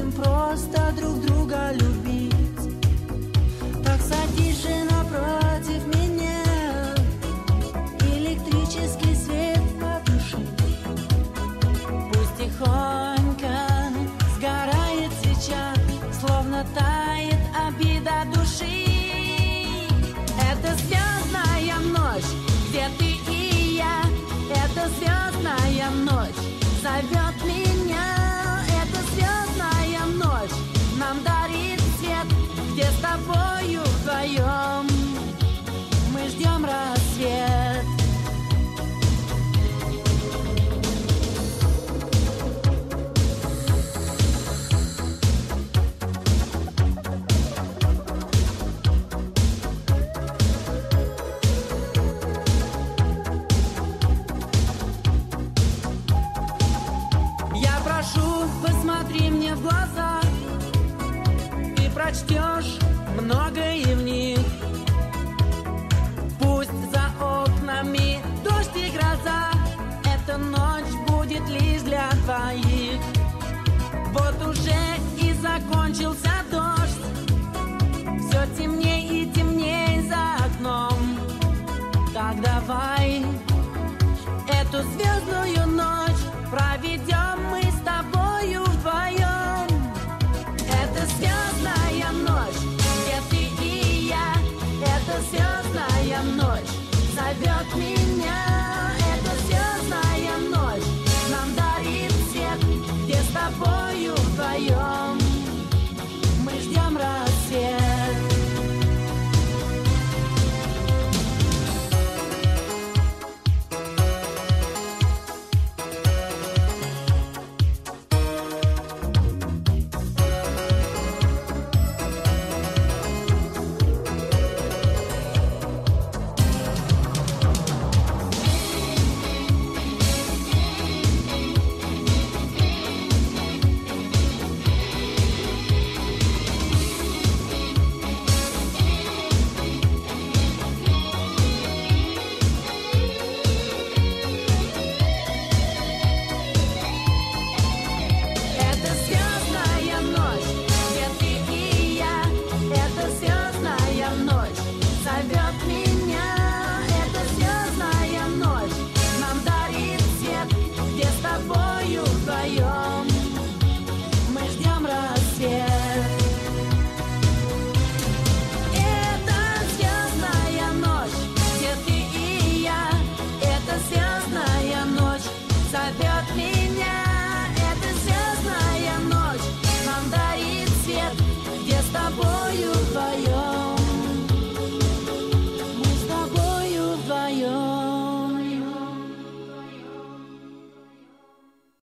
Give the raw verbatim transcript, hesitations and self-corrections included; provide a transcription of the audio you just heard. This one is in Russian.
будем просто друг друга любить. Так садись же напротив меня, электрический свет потуши. Пусть тихонько сгорает свеча, словно тает обида души. Это звездная ночь, где ты и я. Это звездная ночь зовет меня. Это звездная ночь нам дарит свет, где с тобою вдвоем мы ждем рассвет. Посмотри мне в глаза, ты прочтешь многое в них. Пусть за окнами дождь и гроза, эта ночь будет лишь для двоих. Вот уже и закончился дождь, все темней и темней за окном. Так давай эту звездную ночь проведем мы с тобою вдвоем. Это звездная ночь, где ты и я. Это звездная ночь зовет меня.